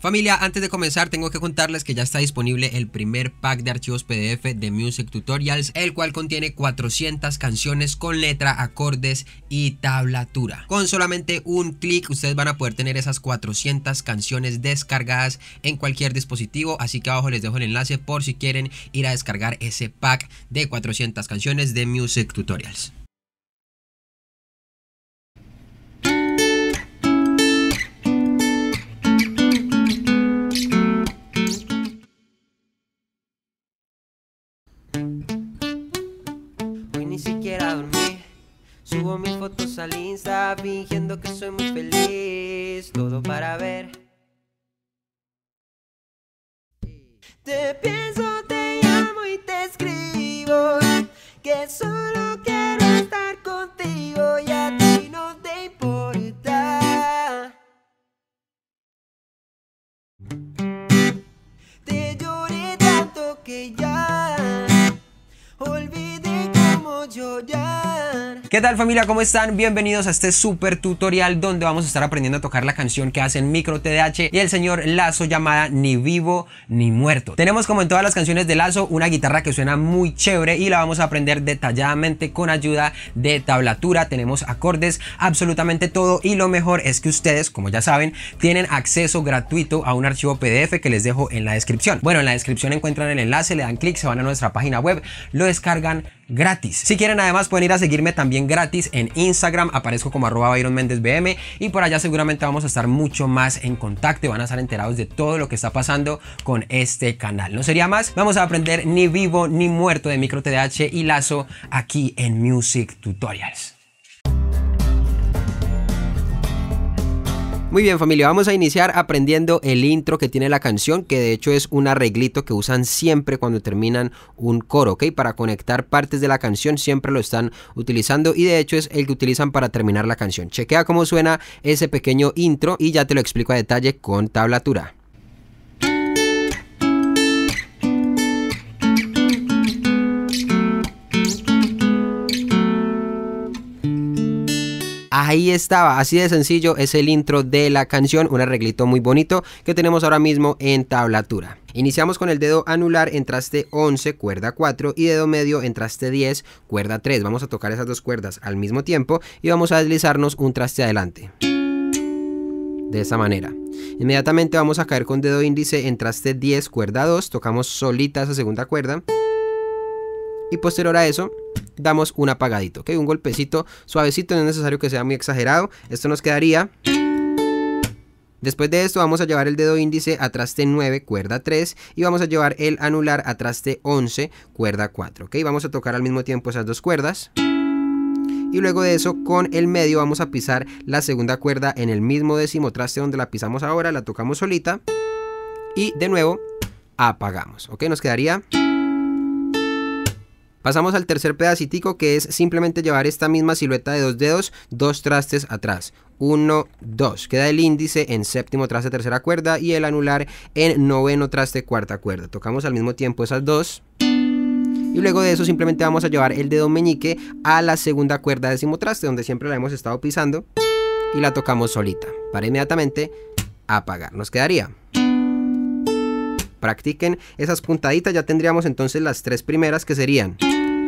Familia, antes de comenzar tengo que contarles que ya está disponible el primer pack de archivos PDF de Music Tutorials, el cual contiene 400 canciones con letra, acordes y tablatura. Con solamente un clic ustedes van a poder tener esas 400 canciones descargadas en cualquier dispositivo, así que abajo les dejo el enlace por si quieren ir a descargar ese pack de 400 canciones de Music Tutorials. Hoy ni siquiera dormí, subo mis fotos al Insta fingiendo que soy muy feliz, todo para ver. Te pienso, te llamo y te escribo que solo quiero estar contigo y a ti no te importa. Te lloré tanto que ya olvidé cómo llorar. ¿Qué tal, familia? ¿Cómo están? Bienvenidos a este super tutorial donde vamos a estar aprendiendo a tocar la canción que hacen Micro TDH y el señor Lazo, llamada Ni Vivo Ni Muerto. Tenemos, como en todas las canciones de Lazo, una guitarra que suena muy chévere y la vamos a aprender detalladamente con ayuda de tablatura. Tenemos acordes, absolutamente todo, y lo mejor es que ustedes, como ya saben, tienen acceso gratuito a un archivo PDF que les dejo en la descripción. Bueno, en la descripción encuentran el enlace, le dan clic, se van a nuestra página web, lo descargan gratis. Si quieren, además pueden ir a seguirme también gratis en Instagram, aparezco como @ByronMendezBM, y por allá seguramente vamos a estar mucho más en contacto y van a estar enterados de todo lo que está pasando con este canal. No sería más, vamos a aprender Ni Vivo Ni Muerto de Micro TDH y Lazo aquí en Music Tutorials. Muy bien, familia, vamos a iniciar aprendiendo el intro que tiene la canción, que de hecho es un arreglito que usan siempre cuando terminan un coro, ¿ok? Para conectar partes de la canción siempre lo están utilizando y de hecho es el que utilizan para terminar la canción. Chequea cómo suena ese pequeño intro y ya te lo explico a detalle con tablatura. Ahí estaba, así de sencillo es el intro de la canción, un arreglito muy bonito que tenemos ahora mismo en tablatura. Iniciamos con el dedo anular en traste 11, cuerda 4, y dedo medio en traste 10, cuerda 3. Vamos a tocar esas dos cuerdas al mismo tiempo y vamos a deslizarnos un traste adelante. De esa manera. Inmediatamente vamos a caer con dedo índice en traste 10, cuerda 2, tocamos solita esa segunda cuerda. Y posterior a eso damos un apagadito, ¿ok? Un golpecito suavecito, no es necesario que sea muy exagerado. Esto nos quedaría. Después de esto vamos a llevar el dedo índice a traste 9, cuerda 3, y vamos a llevar el anular a traste 11, cuerda 4, ¿ok? Vamos a tocar al mismo tiempo esas dos cuerdas. Y luego de eso, con el medio vamos a pisar la segunda cuerda en el mismo décimo traste donde la pisamos ahora, la tocamos solita. Y de nuevo apagamos, ¿ok? Nos quedaría. Pasamos al tercer pedacitico, que es simplemente llevar esta misma silueta de dos dedos, dos trastes atrás. 1, 2. Queda el índice en séptimo traste, tercera cuerda, y el anular en noveno traste, cuarta cuerda. Tocamos al mismo tiempo esas dos. Y luego de eso simplemente vamos a llevar el dedo meñique a la segunda cuerda, décimo traste, donde siempre la hemos estado pisando, y la tocamos solita. Para inmediatamente apagar. Nos quedaría. Practiquen esas puntaditas, ya tendríamos entonces las tres primeras, que serían.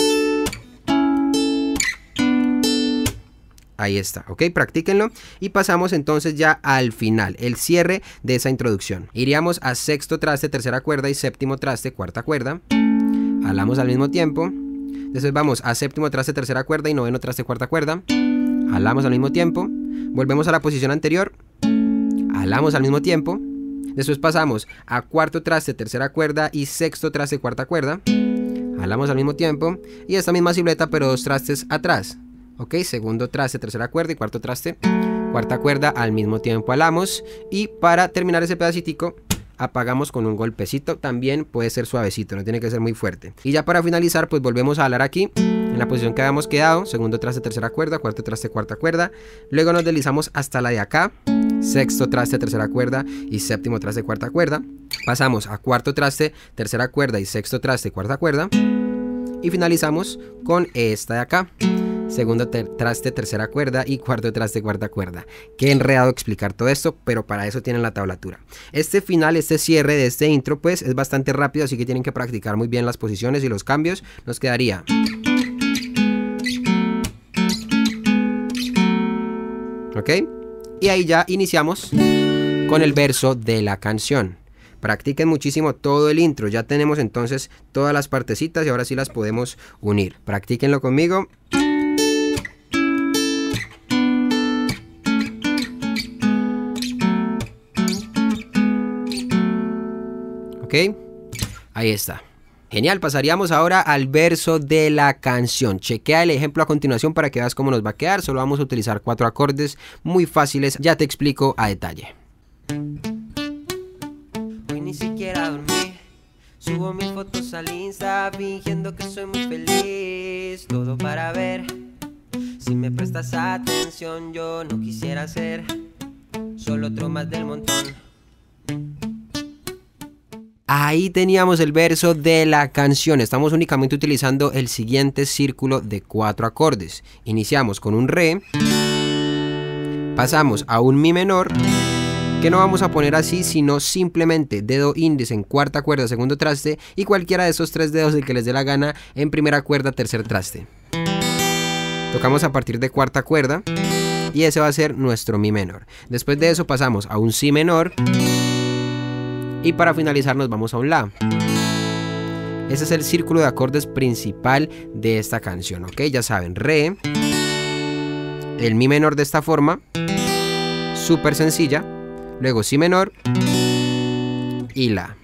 Ahí está, ok, practíquenlo. Y pasamos entonces ya al final, el cierre de esa introducción. Iríamos a sexto traste, tercera cuerda, y séptimo traste, cuarta cuerda. Jalamos al mismo tiempo. Después vamos a séptimo traste, tercera cuerda, y noveno traste, cuarta cuerda. Jalamos al mismo tiempo. Volvemos a la posición anterior. Jalamos al mismo tiempo. Después pasamos a cuarto traste, tercera cuerda, y sexto traste, cuarta cuerda. Jalamos al mismo tiempo. Y esta misma silueta, pero dos trastes atrás. Ok, segundo traste, tercera cuerda, y cuarto traste, cuarta cuerda, al mismo tiempo jalamos. Y para terminar ese pedacitico, apagamos con un golpecito. También puede ser suavecito, no tiene que ser muy fuerte. Y ya para finalizar, pues volvemos a jalar aquí, en la posición que habíamos quedado. Segundo traste, tercera cuerda, cuarto traste, cuarta cuerda. Luego nos deslizamos hasta la de acá. Sexto traste, tercera cuerda, y séptimo traste, cuarta cuerda. Pasamos a cuarto traste, tercera cuerda, y sexto traste, cuarta cuerda. Y finalizamos con esta de acá. segundo traste, tercera cuerda y cuarto traste, cuarta cuerda. Qué enredado explicar todo esto, pero para eso tienen la tablatura. Este final, este cierre de este intro, pues es bastante rápido, así que tienen que practicar muy bien las posiciones y los cambios. Nos quedaría... ¿Ok? Y ahí ya iniciamos con el verso de la canción. Practiquen muchísimo todo el intro. Ya tenemos entonces todas las partecitas y ahora sí las podemos unir. Practíquenlo conmigo. ¿Ok? Ahí está. Genial, pasaríamos ahora al verso de la canción. Chequea el ejemplo a continuación para que veas cómo nos va a quedar. Solo vamos a utilizar 4 acordes muy fáciles. Ya te explico a detalle. Hoy ni siquiera dormí. Subo mis fotos al Insta fingiendo que soy muy feliz. Todo para ver si me prestas atención. Yo no quisiera ser solo otro más del montón. Ahí teníamos el verso de la canción. Estamos únicamente utilizando el siguiente círculo de 4 acordes. Iniciamos con un re, pasamos a un mi menor, que no vamos a poner así, sino simplemente dedo índice en cuarta cuerda, segundo traste, y cualquiera de esos 3 dedos, el que les dé la gana, en primera cuerda, tercer traste. Tocamos a partir de cuarta cuerda y ese va a ser nuestro mi menor. Después de eso pasamos a un si menor. Y para finalizar nos vamos a un la. Ese es el círculo de acordes principal de esta canción, ¿ok? Ya saben, re, el mi menor de esta forma, súper sencilla, luego si menor y la.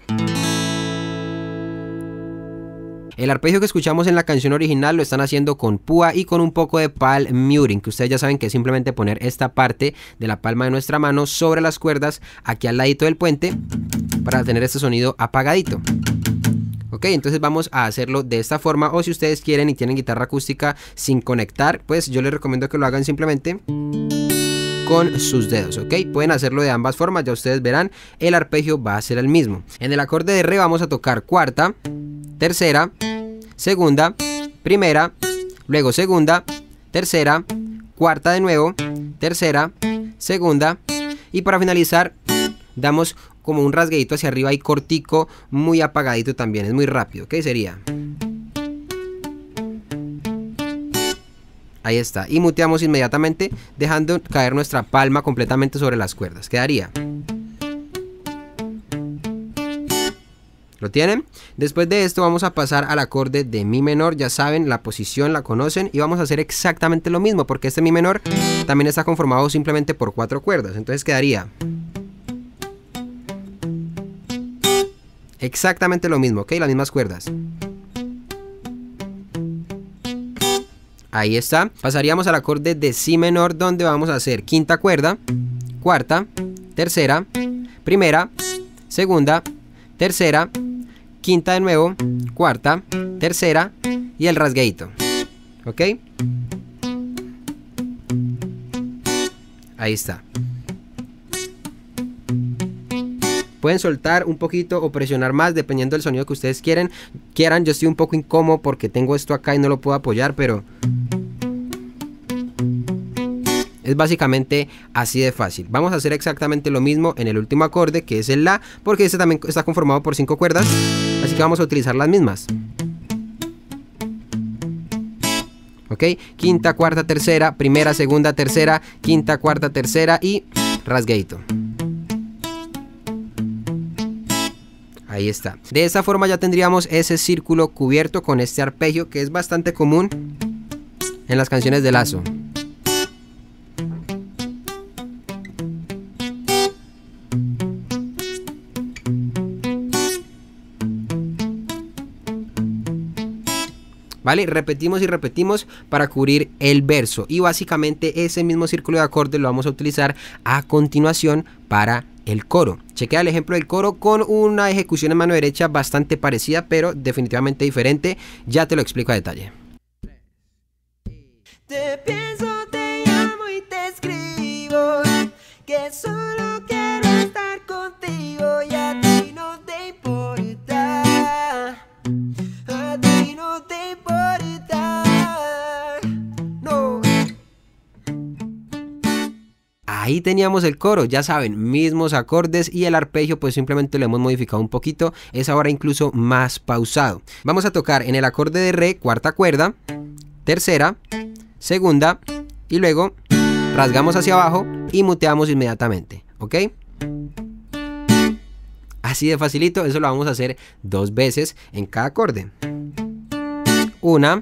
El arpegio que escuchamos en la canción original lo están haciendo con púa y con un poco de palm muting, que ustedes ya saben que es simplemente poner esta parte de la palma de nuestra mano sobre las cuerdas aquí al ladito del puente para tener este sonido apagadito. Ok, entonces vamos a hacerlo de esta forma, o si ustedes quieren y tienen guitarra acústica sin conectar, pues yo les recomiendo que lo hagan simplemente con sus dedos, ok. Pueden hacerlo de ambas formas, ya ustedes verán, el arpegio va a ser el mismo. En el acorde de re vamos a tocar cuarta, tercera, segunda, primera, luego segunda, tercera, cuarta de nuevo, tercera, segunda, y para finalizar damos como un rasgueito hacia arriba y cortico, muy apagadito también, es muy rápido, ¿ok? Sería... Ahí está, y muteamos inmediatamente dejando caer nuestra palma completamente sobre las cuerdas. Quedaría... ¿Lo tienen? Después de esto vamos a pasar al acorde de mi menor. Ya saben, la posición la conocen y vamos a hacer exactamente lo mismo, porque este mi menor también está conformado simplemente por 4 cuerdas. Entonces quedaría... exactamente lo mismo, ¿ok? Las mismas cuerdas. Ahí está. Pasaríamos al acorde de si menor, donde vamos a hacer quinta cuerda, cuarta, tercera, primera, segunda, tercera, quinta de nuevo, cuarta, tercera y el rasgueito. ¿Ok? Ahí está. Pueden soltar un poquito o presionar más dependiendo del sonido que ustedes quieran. Yo estoy un poco incómodo porque tengo esto acá y no lo puedo apoyar, pero es básicamente así de fácil. Vamos a hacer exactamente lo mismo en el último acorde, que es el la, porque este también está conformado por 5 cuerdas, así que vamos a utilizar las mismas. ¿Ok? Quinta, cuarta, tercera, primera, segunda, tercera, quinta, cuarta, tercera y rasgueito. Ahí está. De esta forma ya tendríamos ese círculo cubierto con este arpegio, que es bastante común en las canciones de Lazo. ¿Vale? Repetimos y repetimos para cubrir el verso, y básicamente ese mismo círculo de acordes lo vamos a utilizar a continuación para el coro. Chequea el ejemplo del coro con una ejecución en mano derecha bastante parecida, pero definitivamente diferente. Ya te lo explico a detalle. Te pienso, te llamo y te escribo, que solo quiero estar contigo y a ti no te importa. A ti no te importa. No. Ahí teníamos el coro, ya saben, mismos acordes y el arpegio pues simplemente lo hemos modificado un poquito, es ahora incluso más pausado. Vamos a tocar en el acorde de re, cuarta cuerda, tercera, segunda y luego rasgamos hacia abajo y muteamos inmediatamente, ¿ok? Así de facilito, eso lo vamos a hacer 2 veces en cada acorde. Una,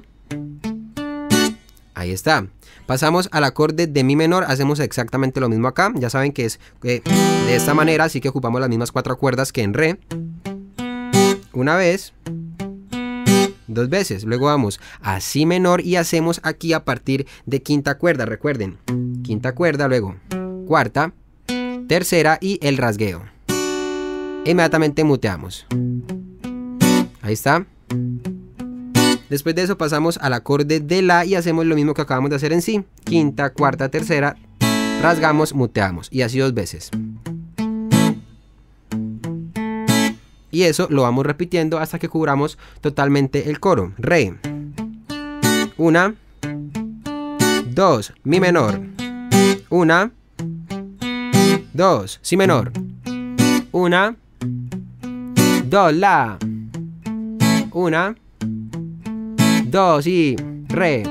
ahí está. Pasamos al acorde de mi menor, hacemos exactamente lo mismo acá, ya saben que es de esta manera, así que ocupamos las mismas 4 cuerdas que en re. Una vez, 2 veces, luego vamos a si menor y hacemos aquí a partir de quinta cuerda, recuerden, quinta cuerda, luego cuarta, tercera y el rasgueo. Inmediatamente muteamos. Ahí está. Después de eso pasamos al acorde de la y hacemos lo mismo que acabamos de hacer en si. Quinta, cuarta, tercera, rasgamos, muteamos y así 2 veces. Y eso lo vamos repitiendo hasta que cubramos totalmente el coro. Re. 1, 2, mi menor. 1, 2, si menor. 1, 2, la. 1, 2 y re.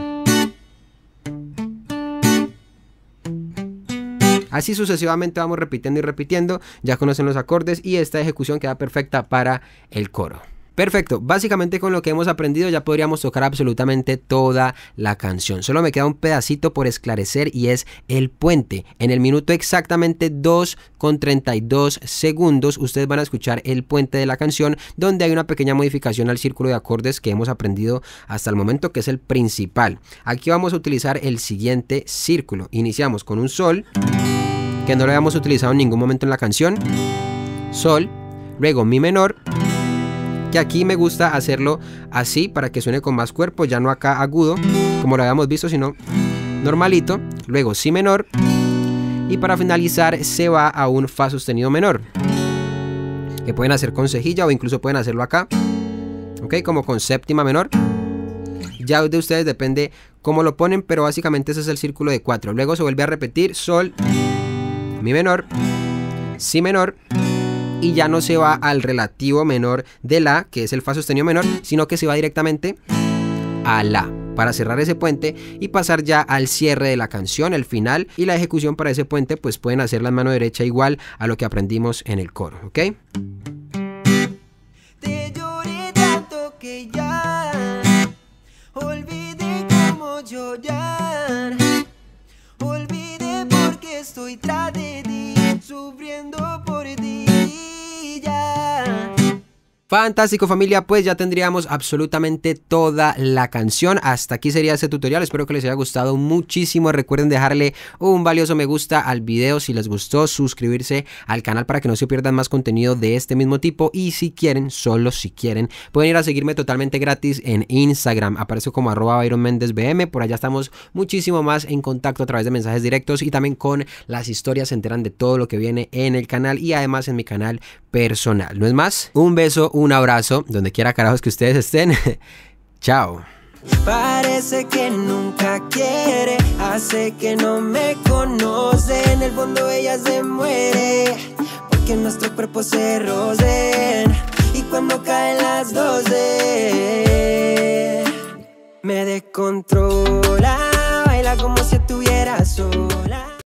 Así sucesivamente vamos repitiendo y repitiendo. Ya conocen los acordes y esta ejecución queda perfecta para el coro. Perfecto, básicamente con lo que hemos aprendido ya podríamos tocar absolutamente toda la canción. Solo me queda un pedacito por esclarecer y es el puente. En el minuto exactamente 2:32 segundos ustedes van a escuchar el puente de la canción, donde hay una pequeña modificación al círculo de acordes que hemos aprendido hasta el momento, que es el principal. Aquí vamos a utilizar el siguiente círculo. Iniciamos con un sol, que no lo habíamos utilizado en ningún momento en la canción. Sol, luego mi menor, que aquí me gusta hacerlo así para que suene con más cuerpo, ya no acá agudo como lo habíamos visto, sino normalito. Luego si menor y para finalizar se va a un fa sostenido menor, que pueden hacer con cejilla o incluso pueden hacerlo acá, ok, como con séptima menor. Ya de ustedes depende cómo lo ponen, pero básicamente ese es el círculo de 4. Luego se vuelve a repetir sol, mi menor, si menor, y ya no se va al relativo menor de la, que es el fa sostenido menor, sino que se va directamente a la, para cerrar ese puente y pasar ya al cierre de la canción, el final, y la ejecución para ese puente pues pueden hacerla en mano derecha igual a lo que aprendimos en el coro, ¿ok? Te lloré tanto que ya olvidé cómo llorar. Olvidé porque estoy tras de ti, sufriendo por ti ya. Fantástico, familia, pues ya tendríamos absolutamente toda la canción. Hasta aquí sería este tutorial, espero que les haya gustado muchísimo. Recuerden dejarle un valioso me gusta al video si les gustó, suscribirse al canal para que no se pierdan más contenido de este mismo tipo, y si quieren, solo si quieren, pueden ir a seguirme totalmente gratis en Instagram, aparezco como @byronmendesbm. Por allá estamos muchísimo más en contacto a través de mensajes directos y también con las historias se enteran de todo lo que viene en el canal y además en mi canal personal. No es más, un beso, un abrazo, donde quiera carajos que ustedes estén. Chao. Parece que nunca quiere, hace que no me conoce. En el fondo ella se muere porque nuestros cuerpos se rocen. Y cuando caen las 12 me descontrola, baila como si estuviera sola.